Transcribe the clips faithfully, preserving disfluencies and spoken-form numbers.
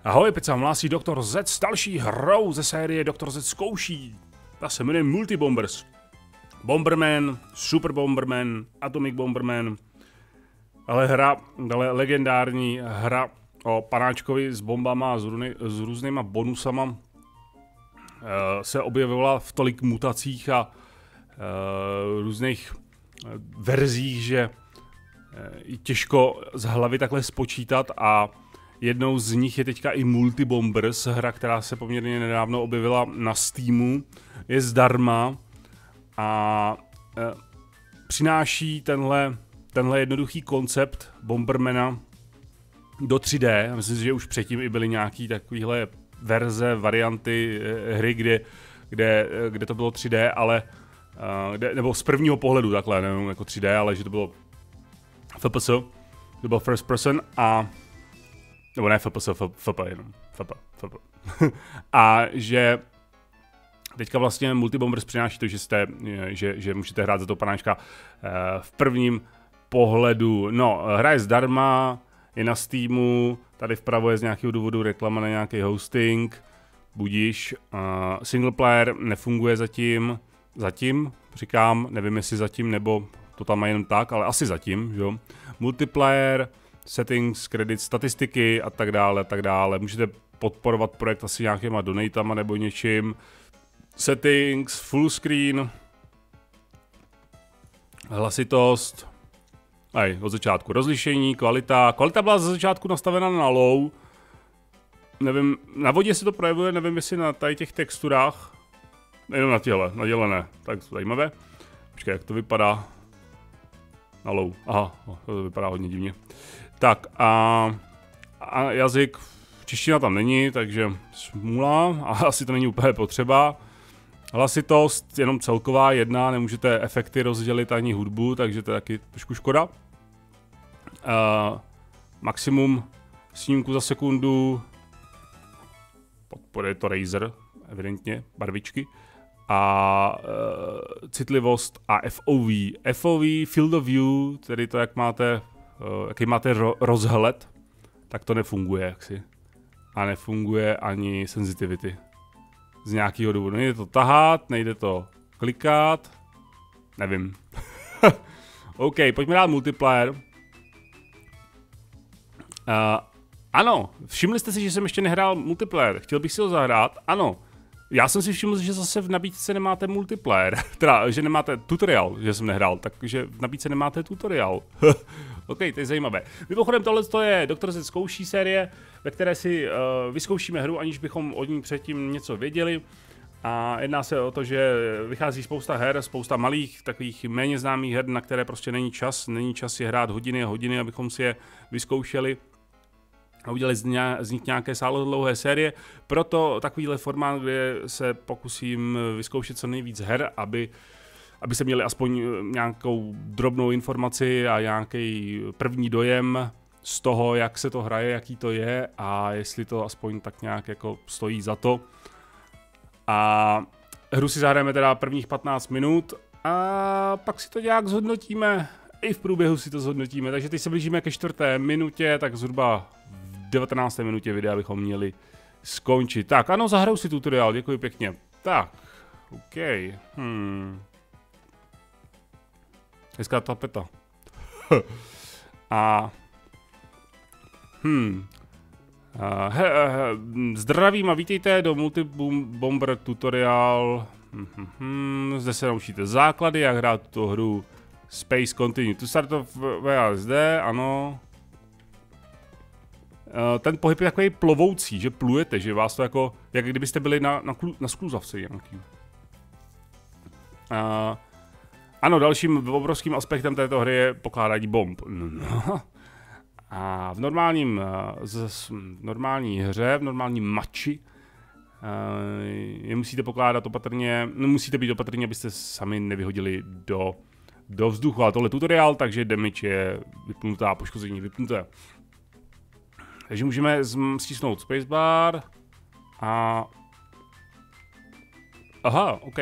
Ahoj, teď se vám hlásí doktor Z s další hrou ze série doktor Z zkouší. Ta se jmenuje Multibombers. Bomberman, Super Bomberman, Atomic Bomberman. Ale hra, ale legendární hra o panáčkovi s bombama a s, růny, s různýma bonusama uh, se objevovala v tolik mutacích a uh, různých verzích, že uh, těžko z hlavy takhle spočítat a jednou z nich je teďka i Multibombers, hra, která se poměrně nedávno objevila na Steamu, je zdarma a e, přináší tenhle, tenhle jednoduchý koncept Bombermana do tři dé. Myslím si, že už předtím i byly nějaký takovýhle verze, varianty e, hry, kde, kde, kde to bylo tři dé, ale e, kde, nebo z prvního pohledu takhle, nevím, jako tři dé, ale že to bylo F P S, to byl first person a nebo ne F P S, F P, jenom F P, F P. A že teďka vlastně Multibombers přináší to, že, jste, že, že můžete hrát za toho panáčka v prvním pohledu. No, hra je zdarma, je na Steamu, tady vpravo je z nějakého důvodu reklama na nějaký hosting, budíš. Single player nefunguje zatím, zatím, říkám, nevím jestli zatím, nebo to tam má jenom tak, ale asi zatím, jo. Multiplayer, settings, kredit, statistiky a tak dále, tak dále. Můžete podporovat projekt asi nějakýma donatama nebo něčím. Settings, full screen, hlasitost, aj, od začátku rozlišení, kvalita. Kvalita byla ze začátku nastavena na low. Nevím, na vodě se to projevuje, nevím jestli na tady těch texturách. Jenom na těle, na těle ne, tak zajímavé. Počkej, jak to vypadá na low. Aha, to vypadá hodně divně. Tak a, a jazyk, čeština tam není, takže smůla a asi to není úplně potřeba. Hlasitost jenom celková jedna, nemůžete efekty rozdělit ani hudbu, takže to je taky trošku škoda. Uh, maximum snímku za sekundu, podporuje to Razer, evidentně, barvičky. A uh, citlivost a F O V. F O V, Field of View, tedy to, jak máte Uh, jaký máte ro rozhled, tak to nefunguje jaksi. A nefunguje ani sensitivity. Z nějakého důvodu. Nejde to tahat, nejde to klikat. Nevím. OK, pojďme dát multiplayer. Uh, ano, všimli jste si, že jsem ještě nehrál multiplayer. Chtěl bych si ho zahrát? Ano. Já jsem si všiml, že zase v nabídce nemáte multiplayer. Teda, že nemáte tutoriál, že jsem nehrál. Takže v nabídce nemáte tutoriál. OK, to je zajímavé. Mimochodem tohle je doktor Z zkouší série, ve které si uh, vyzkoušíme hru, aniž bychom od ní předtím něco věděli. A jedná se o to, že vychází spousta her, spousta malých, takových méně známých her, na které prostě není čas. Není čas je hrát hodiny a hodiny, abychom si je vyzkoušeli a udělali z, ně, z nich nějaké sáhodlouhé série. Proto takovýhle formát, kde se pokusím vyzkoušet co nejvíc her, aby aby se měli aspoň nějakou drobnou informaci a nějaký první dojem z toho, jak se to hraje, jaký to je a jestli to aspoň tak nějak jako stojí za to. A hru si zahrajeme teda prvních patnáct minut a pak si to nějak zhodnotíme. I v průběhu si to zhodnotíme, takže teď se blížíme ke čtvrté minutě, tak zhruba v devatenácté minutě videa bychom měli skončit. Tak ano, zahraju si tutoriál, děkuji pěkně. Tak, OK. Hmm. Hezká tapeta. a... Hmm. Uh, he, he, zdravím a vítejte do Multibomber tutoriál. Hmm, hmm, hmm. Zde se naučíte základy, jak hrát tuto hru. Space Continue. Tu start of V A S D, ano. Uh, ten pohyb je takový plovoucí, že plujete, že vás to jako, jak kdybyste byli na, na, na skluzavce nějaký. Uh, Ano, dalším obrovským aspektem této hry je pokládání bomb. No. A v normálním, v normální hře, v normálním mači je musíte pokládat opatrně, no musíte být opatrně, abyste sami nevyhodili do, do vzduchu. Ale tohle je tutoriál, takže damage je vypnutá, poškození vypnuté. Takže můžeme stisnout spacebar a... Aha, OK.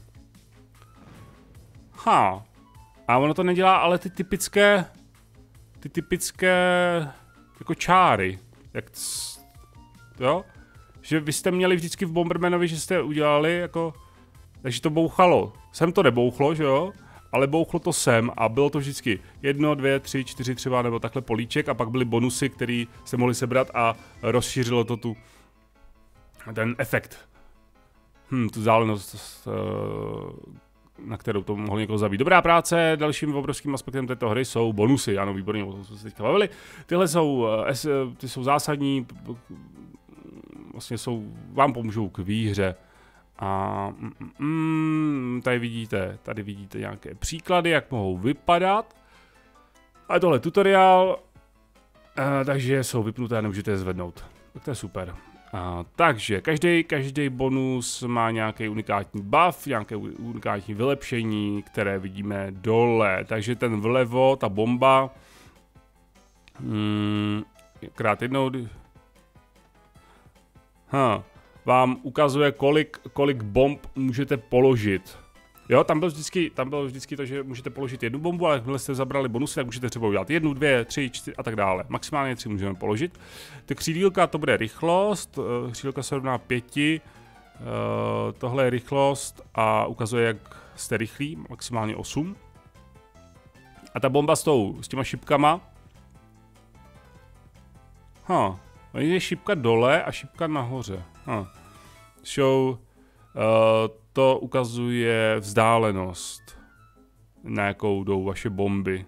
Ha. A ono to nedělá ale ty typické, ty typické jako čáry. Jak jo? Že vy jste měli vždycky v Bombermanovi, že jste udělali jako, takže to bouchalo. Sem to nebouchlo, že jo? Ale bouchlo to sem a bylo to vždycky jedno, dvě, tři, čtyři třeba, nebo takhle políček a pak byly bonusy, který jste mohli sebrat a rozšířilo to tu, ten efekt. Hm, tu vzdálenost, na kterou to mohlo někoho zabít. Dobrá práce, dalším obrovským aspektem této hry jsou bonusy, ano, výborně, o tom jsme se teďka bavili. Tyhle jsou, ty jsou zásadní, vlastně jsou, vám pomůžou k výhře. A mm, mm, tady vidíte, tady vidíte nějaké příklady, jak mohou vypadat. A tohle tutoriál, a, takže jsou vypnuté a nemůžete je zvednout. Tak to je super. A, takže každý, každý bonus má nějaký unikátní buff, nějaké unikátní vylepšení, které vidíme dole. Takže ten vlevo, ta bomba, mm, krát jednou, ha, vám ukazuje, kolik, kolik bomb můžete položit. Jo, tam bylo vždycky, tam bylo vždycky to, že můžete položit jednu bombu, ale jakmile jste zabrali bonusy, tak můžete třeba udělat jednu, dvě, tři, čtyři a tak dále. Maximálně tři můžeme položit. Ty křídílka, to bude rychlost, křídílka se rovná pěti, tohle je rychlost a ukazuje, jak jste rychlí, maximálně osm. A ta bomba s, tou, s těma šipkama, ha, je šipka dole a šipka nahoře. Ha. Show, uh, to ukazuje vzdálenost, na jakou jdou vaše bomby.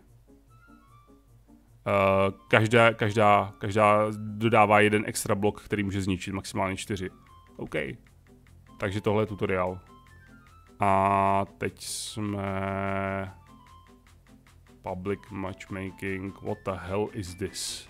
Uh, každá, každá, každá dodává jeden extra blok, který může zničit, maximálně čtyři. OK. Takže tohle je tutoriál. A teď jsme... Public matchmaking, what the hell is this?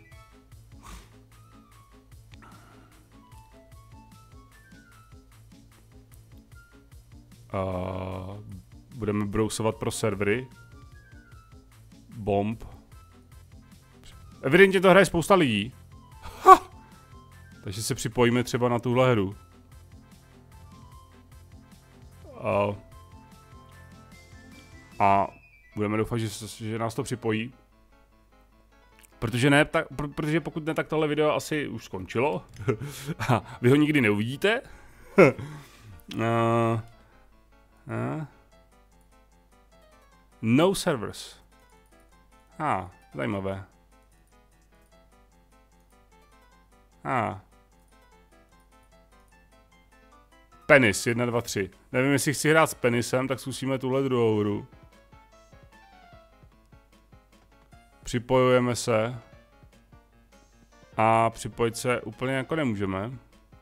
Uh, budeme brousovat pro servery. Bomb. Evidentně to hraje spousta lidí. Ha! Takže se připojíme třeba na tuhle hru. Uh, a budeme doufat, že, že nás to připojí. Protože ne, tak, pr protože pokud ne, tak tohle video asi už skončilo. A vy ho nikdy neuvidíte. uh, Uh. No servers. Ah, zajímavé. Ah. Penis, jedna, dva, tři. Nevím, jestli chci hrát s penisem, tak zkusíme tuhle druhou hru. Připojujeme se. A připojit se úplně jako nemůžeme.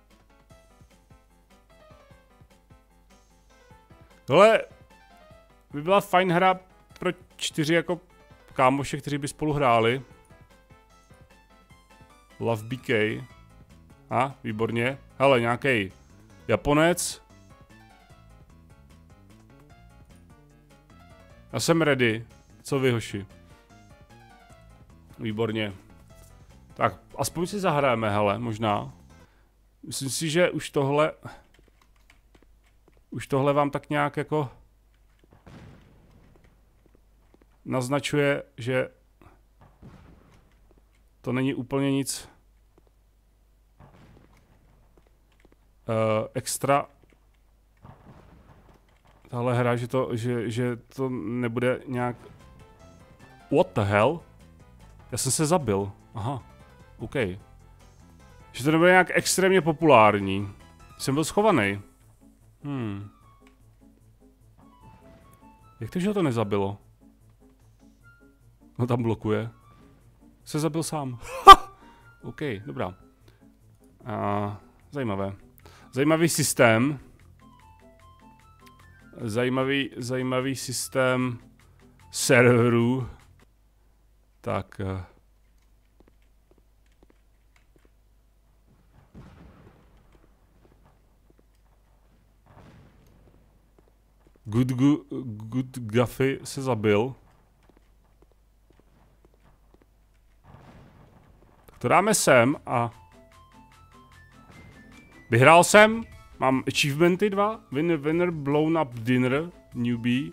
Tohle by byla fajn hra pro čtyři jako kámoše, kteří by spolu hráli. Love B K. A, výborně. Hele, nějaký Japonec. Já jsem ready. Co vy, hoši? Výborně. Tak, aspoň si zahrajeme, hele, možná. Myslím si, že už tohle... Už tohle vám tak nějak jako... naznačuje, že... to není úplně nic... Uh, extra... tahle hra, že to, že, že to nebude nějak... What the hell? Já jsem se zabil. Aha. OK. Že to nebude nějak extrémně populární. Jsem byl schovaný. Hmm. Jak to, že ho to nezabilo? No tam blokuje. Se zabil sám. Ha! OK, dobrá. A, zajímavé. Zajímavý systém. Zajímavý, zajímavý systém serverů. Tak. Good, good, good Guffy se zabil. Tak to dáme sem a... Vyhrál jsem. Mám achievementy dva. Winner, winner, blown up dinner. Newbie.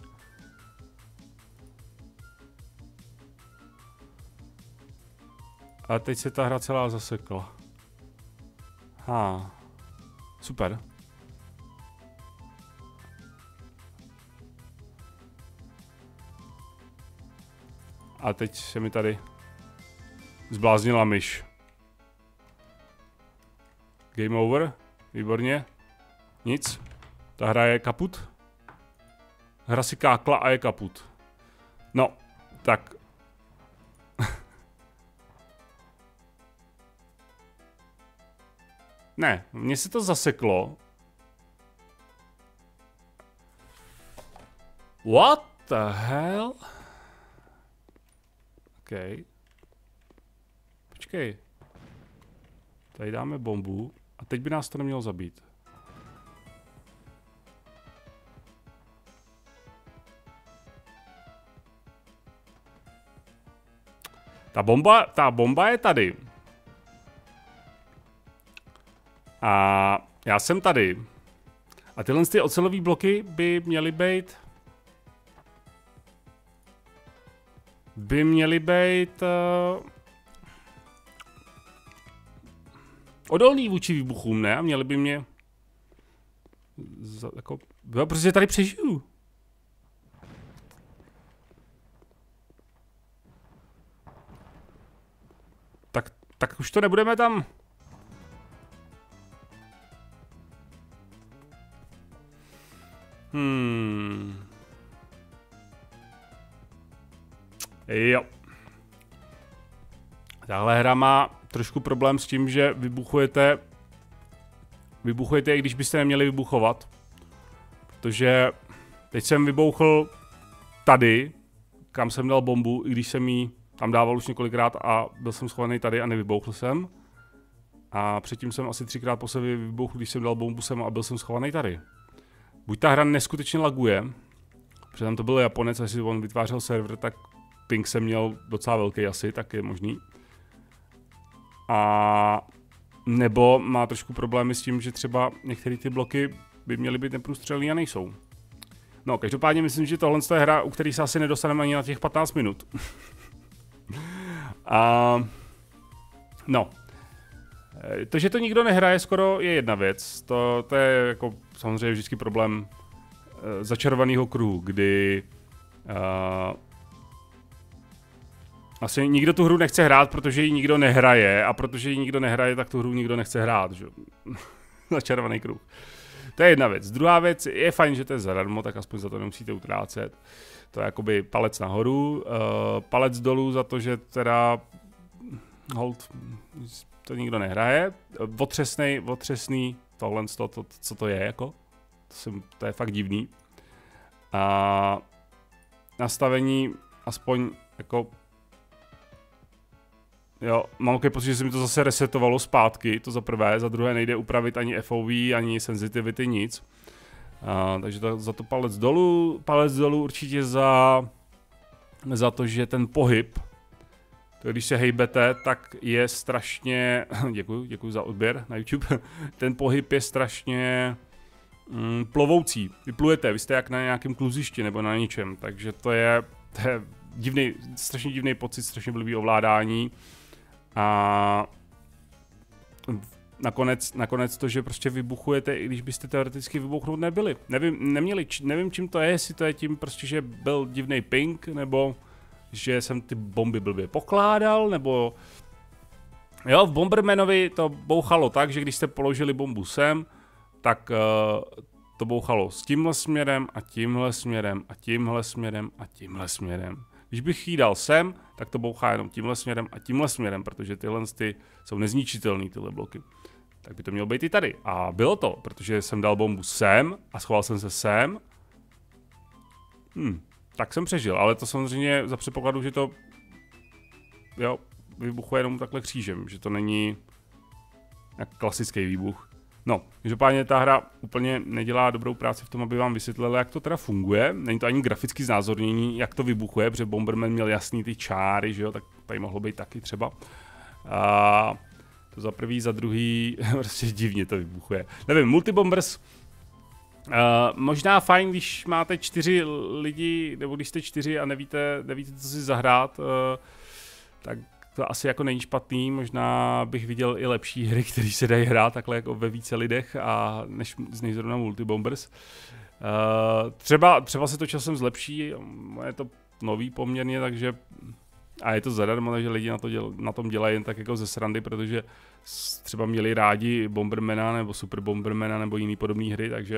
A teď se ta hra celá zasekla. Ha. Super. A teď se mi tady zbláznila myš. Game over. Výborně. Nic. Ta hra je kaput. Hra si kákla a je kaput. No, tak. Ne, mně se to zaseklo. What the hell? OK. Počkej. Tady dáme bombu a teď by nás to nemělo zabít. Ta bomba, ta bomba je tady. A já jsem tady. A tyhle ty ocelové bloky by měly být... By měly být... Uh, odolný vůči výbuchům, ne? A měly by mě... Za, jako... Jo, protože tady přežiju. Tak, tak už to nebudeme tam... Hmm. Jo. Tahle hra má trošku problém s tím, že vybuchujete... Vybuchujete, i když byste neměli vybuchovat. Protože teď jsem vybouchl tady, kam jsem dal bombu, i když jsem ji tam dával už několikrát a byl jsem schovaný tady a nevybouchl jsem. A předtím jsem asi třikrát po sobě vybouchl, když jsem dal bombu sem a byl jsem schovaný tady. Buď ta hra neskutečně laguje, protože tam to byl Japonec, jestli on vytvářel server, tak ping jsem měl docela velký asi, tak je možný. A nebo má trošku problémy s tím, že třeba některé ty bloky by měly být neprůstřelný a nejsou. No, každopádně myslím, že tohle je hra, u které se asi nedostaneme ani na těch patnáct minut. A no. To, že to nikdo nehraje, skoro je jedna věc. To, to je jako samozřejmě vždycky problém uh, začarovaného kruhu, kdy uh, asi nikdo tu hru nechce hrát, protože ji nikdo nehraje, a protože ji nikdo nehraje, tak tu hru nikdo nechce hrát, že? Začarovaný kruh. To je jedna věc. Druhá věc, je fajn, že to je zadarmo, tak aspoň za to nemusíte utrácet. To je jakoby palec nahoru, uh, palec dolů za to, že teda hold, to nikdo nehraje. Otřesnej, otřesný, tohle, to, to, co to je, jako? To, jsem, to je fakt divný. A nastavení aspoň jako... Jo, mám takový pocit, že se mi to zase resetovalo zpátky, to za prvé, za druhé nejde upravit ani F O V, ani sensitivity, nic. A, takže to, za to palec dolů, palec dolů určitě za, za to, že ten pohyb, to když se hejbete, tak je strašně, děkuji, děkuji za odběr na YouTube, ten pohyb je strašně mm, plovoucí, vyplujete, vy jste jak na nějakém kluzišti nebo na ničem, takže to je, to je divný, strašně divný pocit, strašně blbý ovládání. A nakonec, nakonec to, že prostě vybuchujete, i když byste teoreticky vybuchnout nebyli. Nevím, neměli, nevím, čím to je, jestli to je tím prostě, že byl divný ping, nebo že jsem ty bomby blbě pokládal, nebo... Jo, v Bombermanovi to bouchalo tak, že když jste položili bombu sem, tak uh, to bouchalo s tímhle směrem a tímhle směrem a tímhle směrem a tímhle směrem. Když bych jí dal sem, tak to bouchá jenom tímhle směrem a tímhle směrem, protože tyhle ty jsou nezničitelné, tyhle bloky. Tak by to mělo být i tady. A bylo to, protože jsem dal bombu sem a schoval jsem se sem. Hm, tak jsem přežil, ale to samozřejmě za předpokladu, že to jo, vybuchuje jenom takhle křížem, že to není jak klasický výbuch. No, každopádně ta hra úplně nedělá dobrou práci v tom, aby vám vysvětlila, jak to teda funguje. Není to ani grafický znázornění, jak to vybuchuje, protože Bomberman měl jasný ty čáry, že jo, tak tady mohlo být taky třeba. A to za prvý, za druhý, prostě divně to vybuchuje. Nevím, Multibombers, uh, možná fajn, když máte čtyři lidi, nebo když jste čtyři a nevíte, nevíte co si zahrát, uh, tak to asi jako není špatný, možná bych viděl i lepší hry, které se dají hrát takhle jako ve více lidech a než z něj zrovna Multibombers. Uh, třeba, třeba se to časem zlepší, je to nový poměrně, takže a je to zadarmo, takže lidi na, to děl, na tom dělají jen tak jako ze srandy, protože třeba měli rádi Bombermana nebo Super Bombermana nebo jiný podobné hry, takže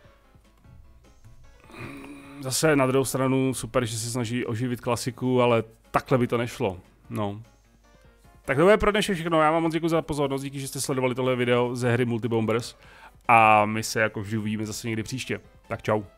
zase na druhou stranu super, že se snaží oživit klasiku, ale takhle by to nešlo, no. Tak to bude pro dnešek všechno, já vám moc děkuji za pozornost, díky, že jste sledovali tohle video ze hry Multibombers a my se jako vždy uvidíme zase někdy příště, tak čau.